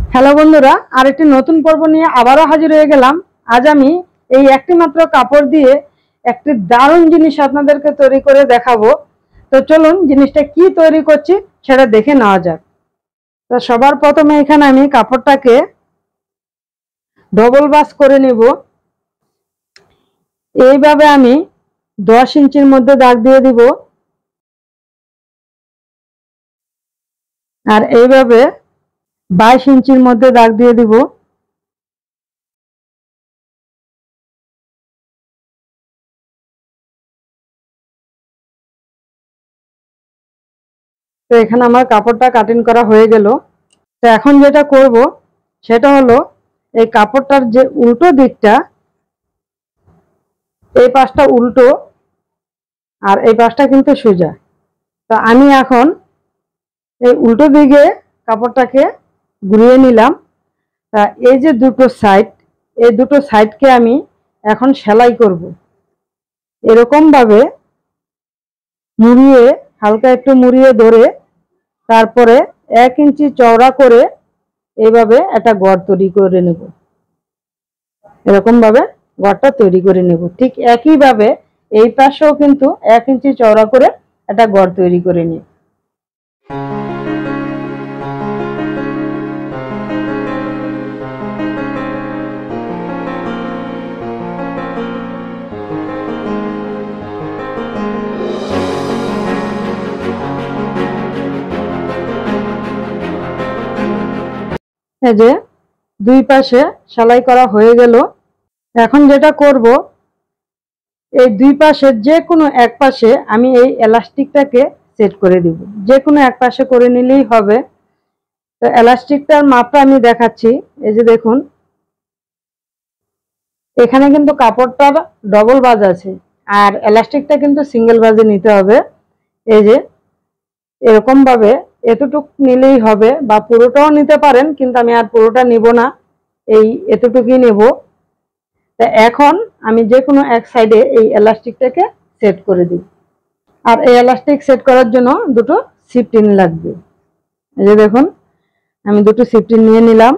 Hello বন্ধুরা, আরেকটি নতুন পর্ব নিয়ে আবারও হাজির হয়ে গেলাম। আজ আমি এই একটি মাত্র কাপড় দিয়ে একটি দারুণ জিনিস আপনাদেরকে তৈরি করে দেখাবো। তো চলুন জিনিসটা কি তৈরি করছি সেটা দেখে নেওয়া যাক। তো সবার প্রথমে এখানে আমি কাপড়টাকে ডবল বাস করে নেব। এইভাবে আমি 10 ইঞ্চির মধ্যে দাগ দিয়ে দিব, আর এইভাবে 22 ইঞ্চির মধ্যে দাগ দিয়ে দিব। তো এখানে আমার কাপড়টা কাটিং করা হয়ে গেল। তো এখন যেটা করব সেটা হলো এই কাপড়টার যে উল্টো দিকটা, এই পাশটা উল্টো আর এই পাশটা কিন্তু সোজা। তো আমি এখন এই উল্টো দিকে কাপড়টাকে ঘুরিয়ে নিলাম। তা এই যে দুটো সাইড, এই দুটো সাইডকে আমি এখন সেলাই করব। এরকম ভাবে মুড়িয়ে, হালকা একটু মুড়িয়ে ধরে তারপরে 1 ইঞ্চি চওড়া করে এইভাবে একটা গড় তৈরি করে নেব। এরকম ভাবে গড়টা তৈরি করে নেব। ঠিক একইভাবে এই পাশেও কিন্তু 1 ইঞ্চি চওড়া করে একটা গড় তৈরি করে নিই। এই যে দুই পাশে সেলাই করা হয়ে গেল। এখন যেটা করব, এই দুই পাশের যে কোনো এক পাশে আমি এই এলাস্টিকটাকে সেট করে দিব। যে কোনো এক পাশে করে নিলেই হবে। তো এলাস্টিকটার মাপটা আমি দেখাচ্ছি। এই যে দেখুন, এখানে কিন্তু কাপড়টার ডবল বাজ আছে আর এলাস্টিকটা কিন্তু সিঙ্গেল বাজে নিতে হবে। এই যে এরকম ভাবে এতটুক নিলেই হবে, বা পুরোটাও নিতে পারেন, কিন্তু আমি আর পুরোটা নিব না, এই এতটুকুই নেব। তা এখন আমি যে কোনো এক সাইডে এই এলাস্টিকটাকে সেট করে দিই। আর এই এলাস্টিক সেট করার জন্য দুটো সিফটিন লাগবে। এই যে দেখুন, আমি দুটো সিফটিন নিয়ে নিলাম।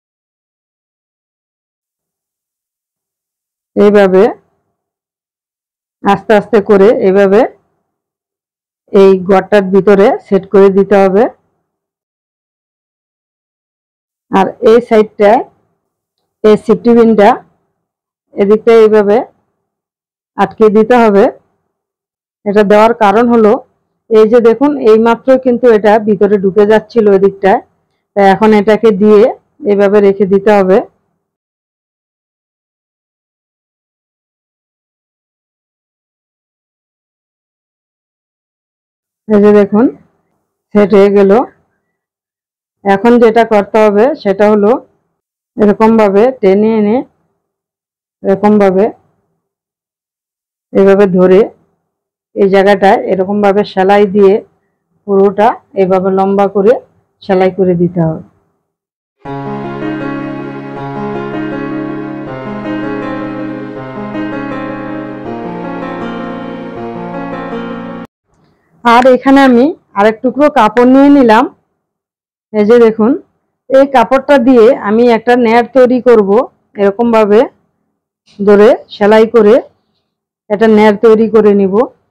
এইভাবে আস্তে আস্তে করে এইভাবে এই গড়টার ভিতরে সেট করে দিতে হবে। আর এই সাইডটা, এই সিফটি পিনটা এদিকটা এইভাবে আটকে দিতে হবে। এটা দেওয়ার কারণ হলো, এই যে দেখুন, এই মাত্র কিন্তু এটা ভিতরে ঢুকে যাচ্ছিল এদিকটায়। তাই এখন এটাকে দিয়ে এইভাবে রেখে দিতে হবে। এই যে দেখুন, সেট হয়ে গেল। এখন যেটা করতে হবে সেটা হলো এরকম ভাবে টেনে এনে এরকম ভাবে এইভাবে ধরে এই জায়গাটায় এরকম ভাবে সেলাই দিয়ে পুরোটা এইভাবে লম্বা করে সেলাই করে দিতে হবে। আর এখানে আমি আরেক টুকরো কাপড় নিয়ে নিলাম। এই যে দেখুন, এই কাপড়টা দিয়ে আমি একটা নেট তৈরি করব। এরকম ভাবে ধরে সেলাই করে একটা নেট তৈরি করে নিব।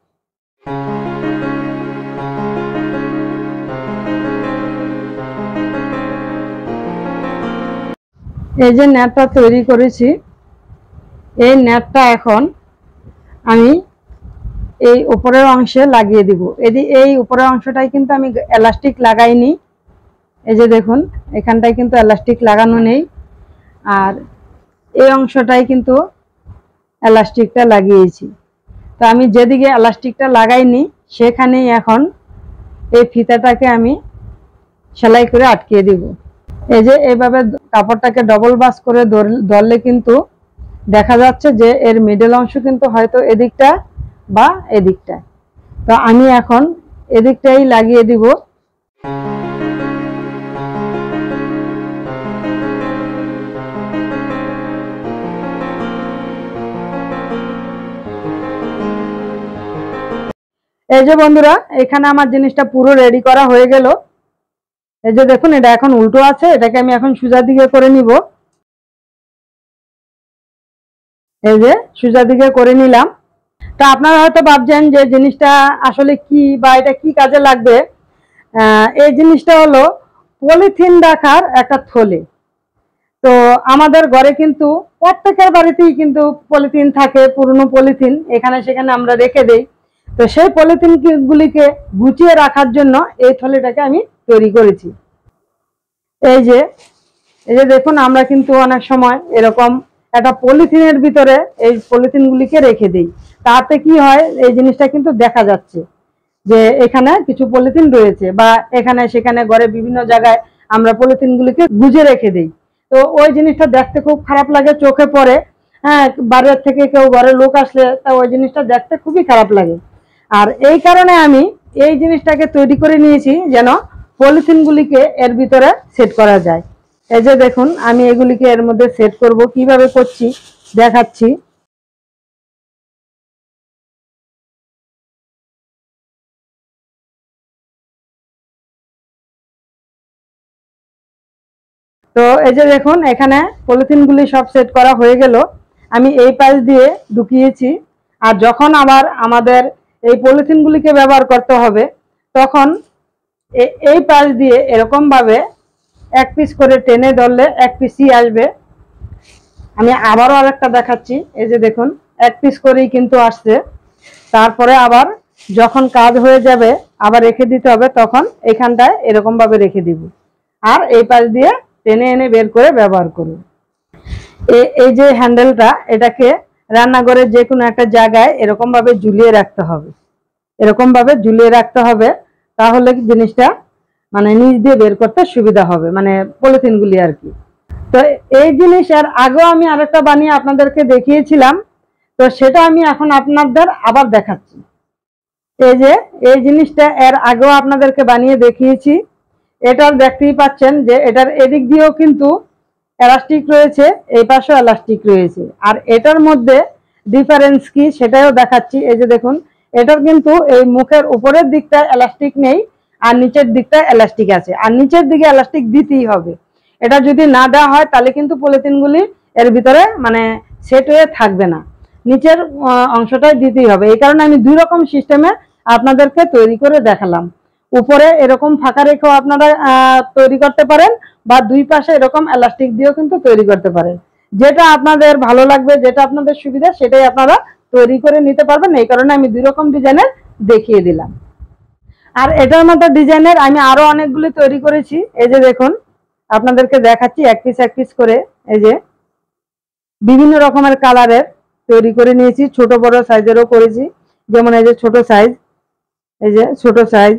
এই যে নেটটা তৈরি করেছি, এই নেটটা এখন আমি এই উপরের অংশে লাগিয়ে দিব। এই উপরের অংশটাই কিন্তু আমি এলাস্টিক লাগাইনি। এই যে দেখুন, এখানটায় কিন্তু এলাস্টিক লাগানো নেই, আর এই অংশটাই কিন্তু এলাস্টিকটা লাগিয়েছি। তো আমি যেদিকে এলাস্টিকটা লাগাইনি সেখানেই এখন এই ফিতাটাকে আমি সেলাই করে আটকিয়ে দিব। এই যে এইভাবে কাপড়টাকে ডবল বাস করে ধরলে কিন্তু দেখা যাচ্ছে যে এর মিডল অংশ কিন্তু হয়তো এদিকটা বা এদিকটা। তো আমি এখন এদিকটাই লাগিয়ে দিব। এই যে বন্ধুরা, এখানে আমার জিনিসটা পুরো রেডি করা হয়ে গেল। এই যে দেখুন এটা এখন উল্টো আছে, এটাকে আমি এখন সোজা দিকে করে নিব। এই যে সোজা দিকে করে নিলাম। তা আপনারা হয়তো ভাবছেন যে জিনিসটা আসলে কি বা এটা কি কাজে লাগবে। এই জিনিসটা হলো পলিথিন রাখার একটা থলে। তো আমাদের ঘরে কিন্তু প্রত্যেকের বাড়িতেই কিন্তু পলিথিন থাকে, পুরনো পলিথিন এখানে সেখানে আমরা রেখে দেই। তো সেই পলিথিন গুলিকে গুছিয়ে রাখার জন্য এই থলেটাকে আমি তৈরি করেছি। এই যে দেখুন আমরা কিন্তু অনেক সময় এরকম একটা পলিথিনের ভিতরে এই পলিথিন গুলিকে রেখে দিই। তাতে কি হয়, এই জিনিসটা কিন্তু দেখা যাচ্ছে যে এখানে কিছু পলিথিন রয়েছে, বা এখানে সেখানে ঘরে বিভিন্ন জায়গায় আমরা পলিথিন গুলিকে গুজে রেখে দিই। তো ওই জিনিসটা দেখতে খুব খারাপ লাগে, চোখে পড়ে। হ্যাঁ, বাইরের থেকে কেউ ঘরের লোক আসলে তা ওই জিনিসটা দেখতে খুবই খারাপ লাগে। আর এই কারণে আমি এই জিনিসটাকে তৈরি করে নিয়েছি যেন পলিথিন গুলিকে এর ভিতরে সেট করা যায়। এই যে দেখুন আমি এগুলিকে এর মধ্যে সেট করব, কিভাবে করছি দেখাচ্ছি। তো এই যে দেখুন এখানে পলিথিন গুলি সব সেট করা হয়ে গেল। আমি এই পাশ দিয়ে ঢুকিয়েছি। আর যখন আবার আমাদের এই পলিথিন গুলিকে ব্যবহার করতে হবে, তখন এই পাশ দিয়ে এরকম ভাবে এক পিস করে টেনে ধরলে এক পিসই আসবে। আমি আবারও আরেকটা দেখাচ্ছি। এই যে দেখুন এক পিস করেই কিন্তু আসছে। তারপরে আবার যখন কাজ হয়ে যাবে আবার রেখে দিতে হবে, তখন এখানটায় এরকম ভাবে রেখে দিব। আর এই পাশ দিয়ে টেনে এনে বের করে ব্যবহার করুন। এই যে হ্যান্ডেলটা, এটাকে রান্নাঘরের যে কোনো একটা জায়গায় এরকম ভাবে ঝুলিয়ে রাখতে হবে। এরকম ভাবে ঝুলিয়ে রাখতে হবে, তাহলে জিনিসটা মানে নিচ দিয়ে বের করতে সুবিধা হবে, মানে পলিথিন গুলি আর কি। তো এই জিনিস এর আগেও আমি আরেকটা বানিয়ে আপনাদেরকে দেখিয়েছিলাম। তো সেটা আমি এখন আপনাদের আবার দেখাচ্ছি। এই যে এই জিনিসটা এর আগেও আপনাদেরকে বানিয়ে দেখিয়েছি। এটার দেখতেই পাচ্ছেন যে এটার এদিক দিয়েও কিন্তু এলাস্টিক রয়েছে, এই পাশেও এলাস্টিক রয়েছে। আর এটার মধ্যে ডিফারেন্স কি সেটাও দেখাচ্ছি। এই যে দেখুন এটার কিন্তু এই মুখের উপরের দিকটা এলাস্টিক নেই, আর নিচের দিকটা এলাস্টিক আছে। আর নিচের দিকে এলাস্টিক দিতেই হবে। এটা যদি না দেওয়া হয় তাহলে কিন্তু পলিথিনগুলি এর ভিতরে মানে সেট হয়ে থাকবে না, নিচের অংশটাই দিতেই হবে। এই কারণে আমি দুই রকম সিস্টেমে আপনাদেরকে তৈরি করে দেখালাম। উপরে এরকম ফাঁকা রেখেও আপনারা তৈরি করতে পারেন, বা দুই পাশে এরকম এলাস্টিক দিয়েও কিন্তু তৈরি করতে পারেন। যেটা আপনাদের ভালো লাগবে, যেটা আপনাদের সুবিধা, সেটাই আপনারা তৈরি করে নিতে পারবেন। এই কারণে আমি দুই রকম ডিজাইনের দেখিয়ে দিলাম। আর এটার মতো ডিজাইনের আমি আরো অনেকগুলি তৈরি করেছি। এই যে দেখুন আপনাদেরকে দেখাচ্ছি এক পিস করে। এই যে বিভিন্ন রকমের কালারের তৈরি করে নিয়েছি, ছোট বড় সাইজেরও করেছি। যেমন এই যে ছোট সাইজ, এই যে ছোট সাইজ,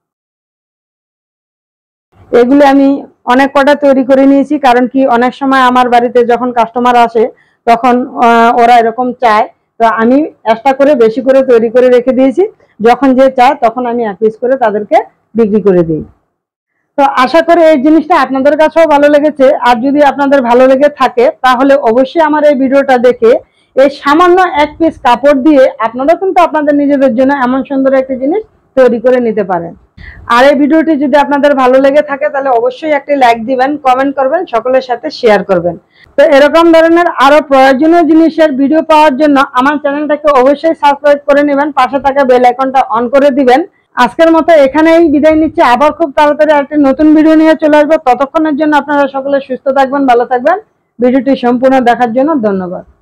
এগুলি আমি অনেক কটা তৈরি করে নিয়েছি। কারণ কি অনেক সময় আমার বাড়িতে যখন কাস্টমার আসে তখন ওরা এরকম চায়, তো আমি এক্সট্রা করে বেশি করে তৈরি করে রেখে দিয়েছি। যখন যে চায় তখন আমি এক পিস করে তাদেরকে বিক্রি করে দিই। তো আশা করি এই জিনিসটা আপনাদের কাছেও ভালো লেগেছে। আর যদি আপনাদের ভালো লেগে থাকে তাহলে অবশ্যই আমার এই ভিডিওটা দেখে এই সামান্য এক পিস কাপড় দিয়ে আপনারা কিন্তু আপনাদের নিজেদের জন্য এমন সুন্দর একটা জিনিস তৈরি করে নিতে পারেন। আর এই ভিডিওটি যদি আপনাদের ভালো লেগে থাকে তাহলে অবশ্যই একটি লাইক দিবেন, কমেন্ট করবেন, সকলের সাথে শেয়ার করবেন। তো এরকম ধরনের আরো প্রয়োজনীয় জিনিসের ভিডিও পাওয়ার জন্য আমার চ্যানেলটাকে অবশ্যই সাবস্ক্রাইব করে নেবেন, পাশে থাকা বেল আইকনটা অন করে দিবেন। আজকের মতো এখানেই বিদায় নিচ্ছি। আবার খুব তাড়াতাড়ি একটা নতুন ভিডিও নিয়ে চলে আসবো। ততক্ষণের জন্য আপনারা সকলে সুস্থ থাকবেন, ভালো থাকবেন। ভিডিওটি সম্পূর্ণ দেখার জন্য ধন্যবাদ।